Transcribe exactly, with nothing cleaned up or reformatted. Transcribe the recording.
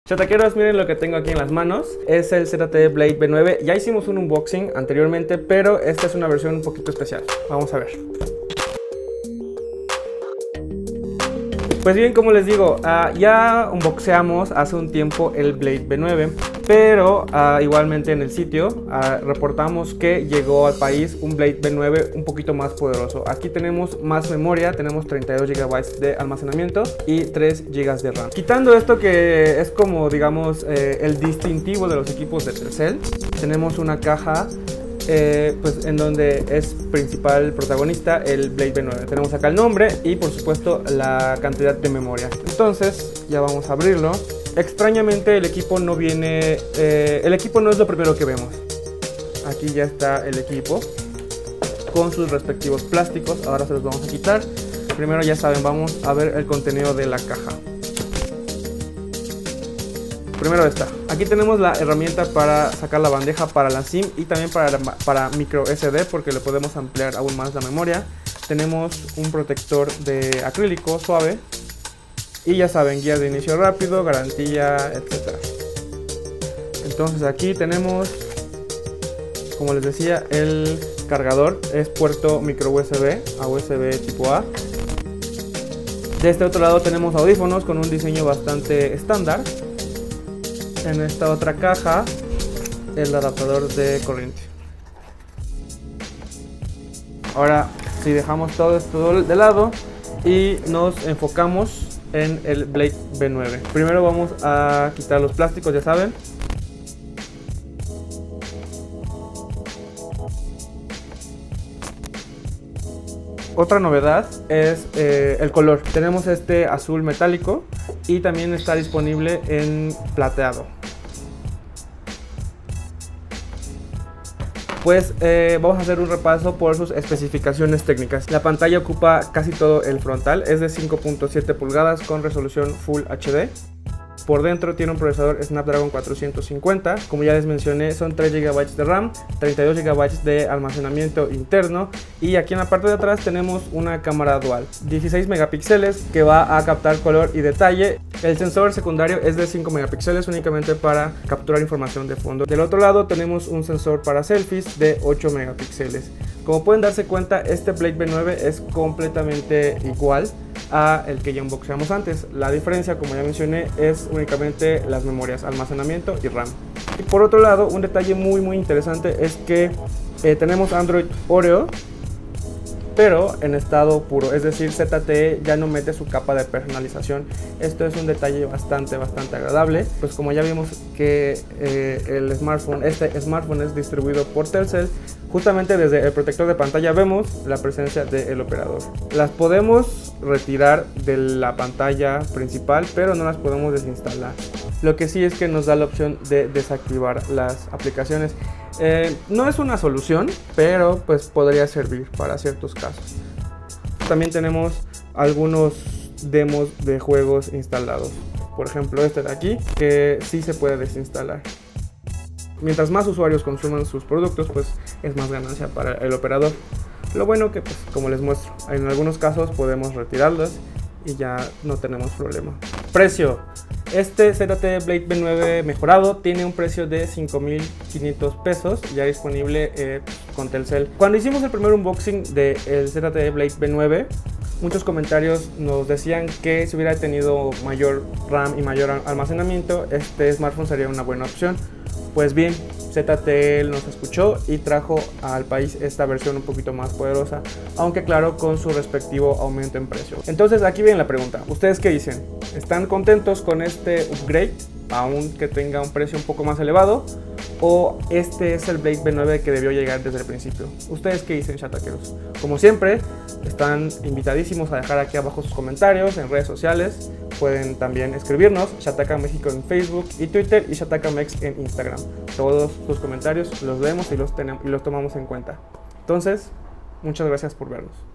Chataqueros, miren lo que tengo aquí en las manos. Es el Z T E Blade B nueve. Ya hicimos un unboxing anteriormente, pero esta es una versión un poquito especial. Vamos a ver. Pues bien, como les digo, uh, ya unboxeamos hace un tiempo el Blade B nueve, pero uh, igualmente en el sitio uh, reportamos que llegó al país un Blade B nueve un poquito más poderoso. Aquí tenemos más memoria, tenemos treinta y dos gigabytes de almacenamiento y tres gigas de RAM. Quitando esto que es como, digamos, eh, el distintivo de los equipos de Telcel, tenemos una caja Eh, pues en donde es principal protagonista el Blade B nueve. Tenemos acá el nombre y por supuesto la cantidad de memoria. Entonces ya vamos a abrirlo. Extrañamente el equipo no viene, eh, el equipo no es lo primero que vemos. Aquí ya está el equipo con sus respectivos plásticos. Ahora se los vamos a quitar. Primero, ya saben, vamos a ver el contenido de la caja. Primero esta. Aquí tenemos la herramienta para sacar la bandeja para la SIM y también para, para micro S D, porque le podemos ampliar aún más la memoria. Tenemos un protector de acrílico suave y ya saben, guía de inicio rápido, garantía, etcétera. Entonces aquí tenemos, como les decía, el cargador. Es puerto micro U S B a U S B tipo A. De este otro lado tenemos audífonos con un diseño bastante estándar. En esta otra caja, el adaptador de corriente. Ahora, si dejamos todo esto de lado y nos enfocamos en el Blade B nueve. Primero vamos a quitar los plásticos, ya saben. Otra novedad es eh, el color. Tenemos este azul metálico y también está disponible en plateado. Pues eh, vamos a hacer un repaso por sus especificaciones técnicas. La pantalla ocupa casi todo el frontal, es de cinco punto siete pulgadas con resolución Full H D. Por dentro tiene un procesador Snapdragon cuatrocientos cincuenta, como ya les mencioné son tres gigabytes de RAM, treinta y dos gigabytes de almacenamiento interno y aquí en la parte de atrás tenemos una cámara dual, dieciséis megapíxeles que va a captar color y detalle. El sensor secundario es de cinco megapíxeles únicamente para capturar información de fondo. Del otro lado tenemos un sensor para selfies de ocho megapíxeles. Como pueden darse cuenta, este Blade B nueve es completamente igual a el que ya unboxeamos antes. La diferencia, como ya mencioné, es únicamente las memorias, almacenamiento y RAM. Y por otro lado, un detalle muy muy interesante es que eh, tenemos Android Oreo, pero en estado puro, es decir, Z T E ya no mete su capa de personalización. Esto es un detalle bastante bastante agradable, pues como ya vimos que eh, el smartphone, este smartphone es distribuido por Telcel. Justamente desde el protector de pantalla vemos la presencia del operador. Las podemos retirar de la pantalla principal, pero no las podemos desinstalar. Lo que sí es que nos da la opción de desactivar las aplicaciones. Eh, no es una solución, pero pues podría servir para ciertos casos. También tenemos algunos demos de juegos instalados. Por ejemplo, este de aquí, que sí se puede desinstalar. Mientras más usuarios consuman sus productos, pues es más ganancia para el operador. Lo bueno que, pues, como les muestro, en algunos casos podemos retirarlos y ya no tenemos problema. Precio. Este Z T E Blade B nueve mejorado tiene un precio de cinco mil quinientos pesos, ya disponible eh, con Telcel. Cuando hicimos el primer unboxing del Z T E Blade B nueve, muchos comentarios nos decían que si hubiera tenido mayor RAM y mayor almacenamiento, este smartphone sería una buena opción. Pues bien, Z T E nos escuchó y trajo al país esta versión un poquito más poderosa, aunque claro, con su respectivo aumento en precio. Entonces aquí viene la pregunta, ¿ustedes qué dicen? ¿Están contentos con este upgrade, aunque tenga un precio un poco más elevado? ¿O este es el Blade B nueve que debió llegar desde el principio? ¿Ustedes qué dicen, chataqueros? Como siempre, están invitadísimos a dejar aquí abajo sus comentarios en redes sociales. Pueden también escribirnos, Shataka México en Facebook y Twitter y Shatakamex en Instagram. Todos sus comentarios los leemos y los, tenemos, y los tomamos en cuenta. Entonces, muchas gracias por vernos.